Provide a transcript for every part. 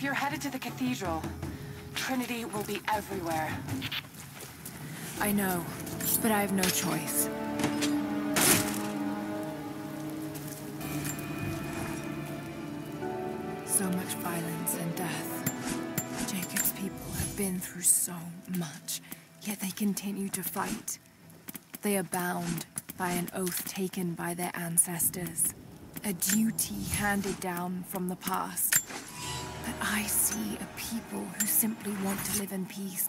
you're headed to the cathedral, Trinity will be everywhere. I know, but I have no choice. So much violence and death. Jacob's people have been through so much, yet they continue to fight. They are bound by an oath taken by their ancestors, a duty handed down from the past. But I see a people who simply want to live in peace.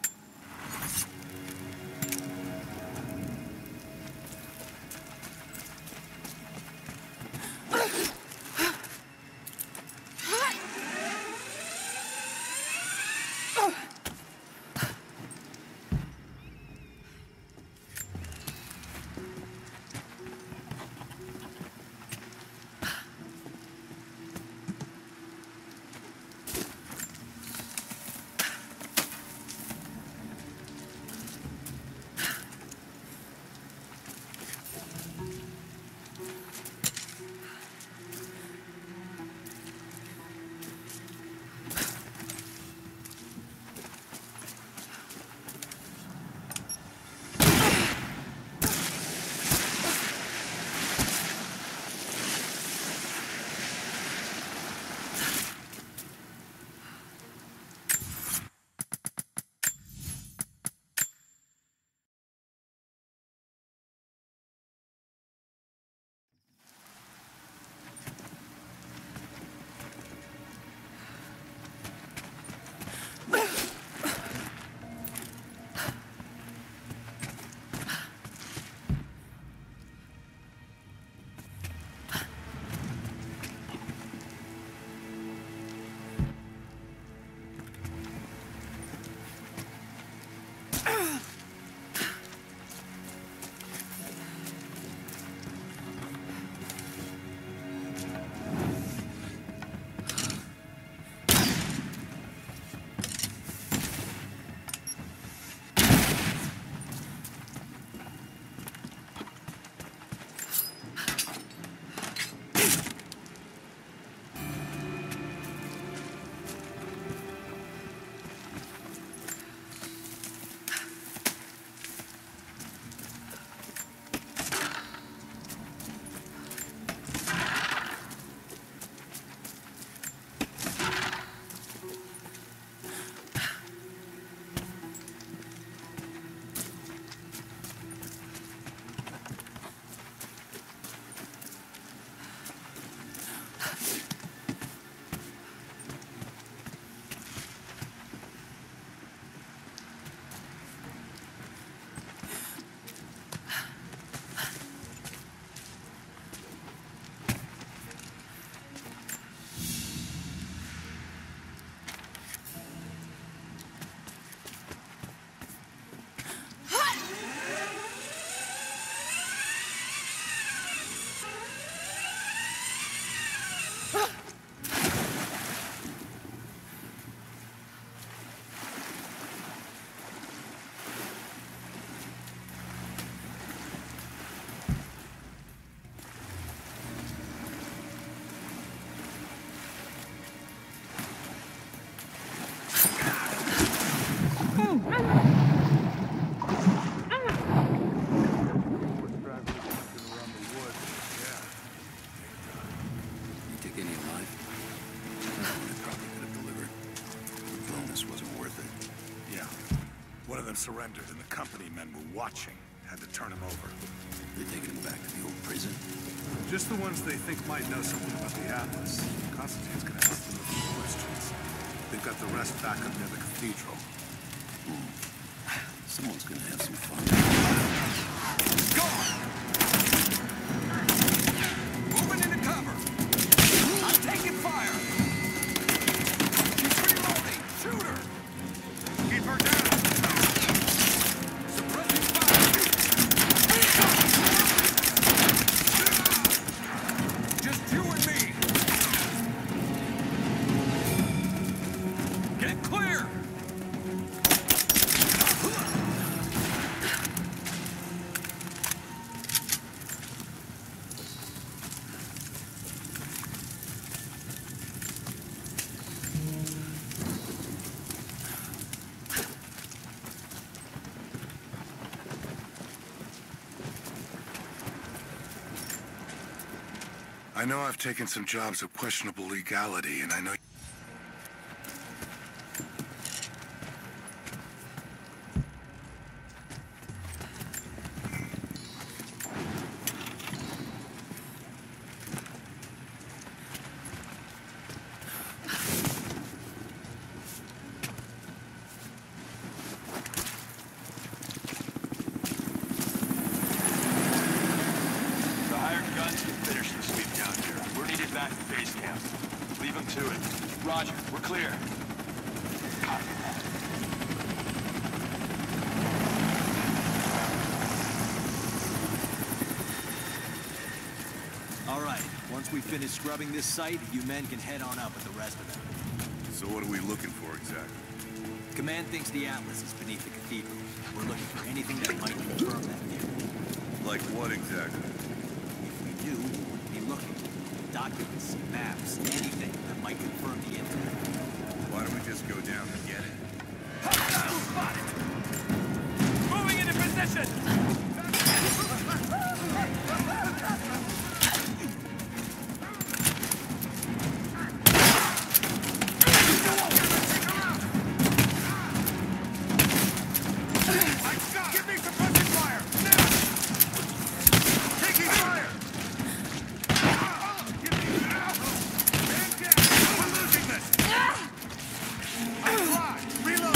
Surrendered and the company men were watching. Had to turn him over. They taking him back to the old prison? Just the ones they think might know something about the Atlas. Constantine's gonna ask them a few questions. They've got the rest back up near the cathedral. Someone's gonna have some fun. Go on! Moving into cover! I'm taking fire! She's reloading! Shoot her! Keep her down! I know I've taken some jobs of questionable legality, and I know... Roger, we're clear. All right, once we finish scrubbing this site, you men can head on up with the rest of it. So what are we looking for exactly? Command thinks the Atlas is beneath the cathedral. We're looking for anything that might confirm that theory. Like what exactly? If we knew, we wouldn't be looking. Documents, maps, anything that might confirm the incident. Why don't we just go down and get it? Moving into position! Give me suppressive fire! Now! Taking fire! We're losing this! I'm fly! Reload!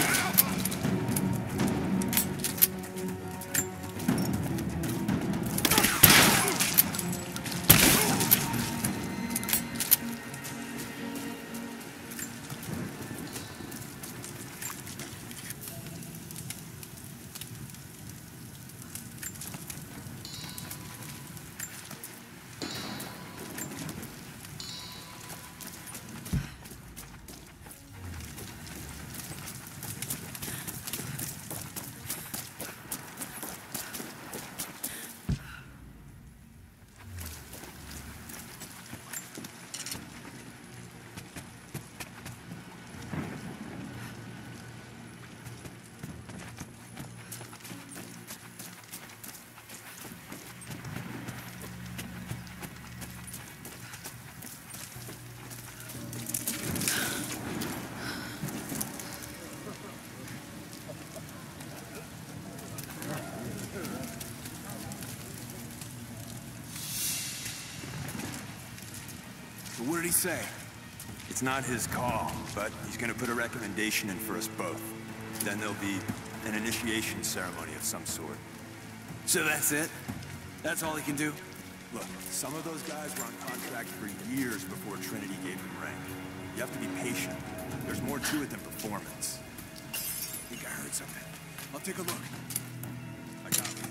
So what did he say? It's not his call, but he's gonna put a recommendation in for us both. Then there'll be an initiation ceremony of some sort. So that's it? That's all he can do? Look, some of those guys were on contract for years before Trinity gave them rank. You have to be patient. There's more to it than performance. I think I heard something. I'll take a look. I got it.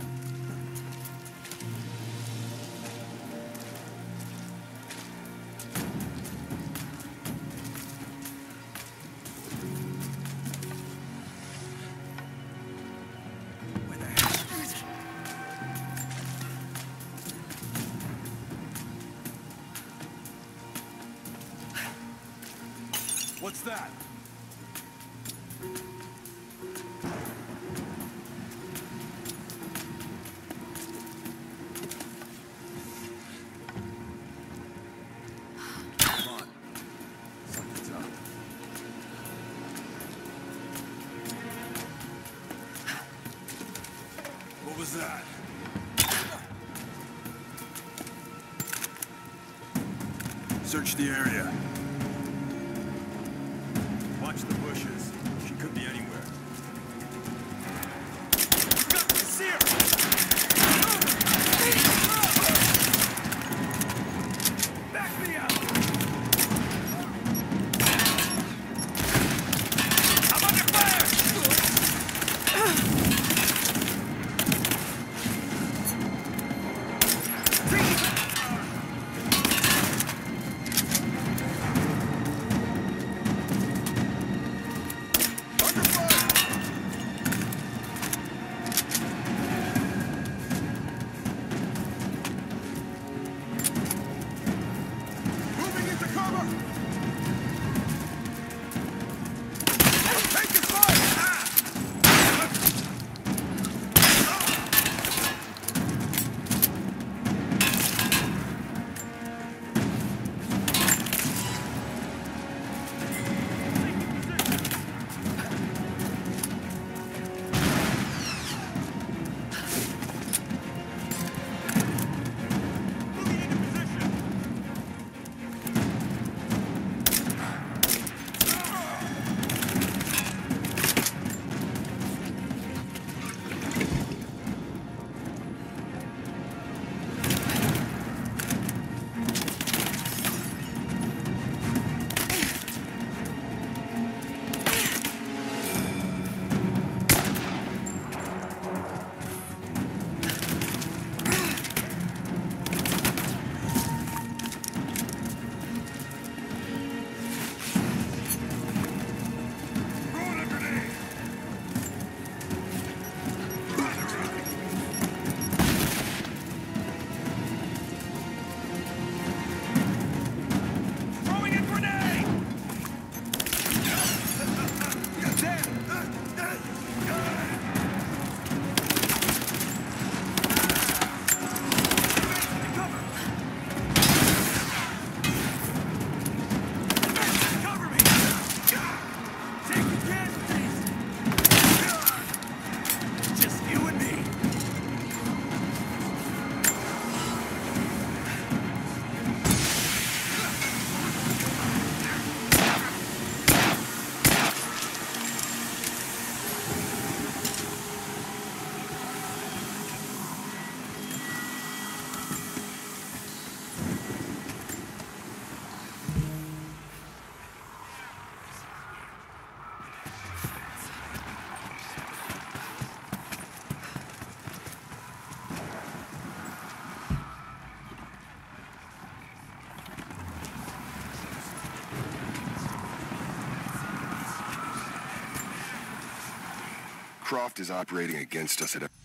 What's that? Come on. Something's up. What was that? Search the area. Watch the bushes. She could be anywhere. See her! Back me up! I'm under fire! Croft is operating against us at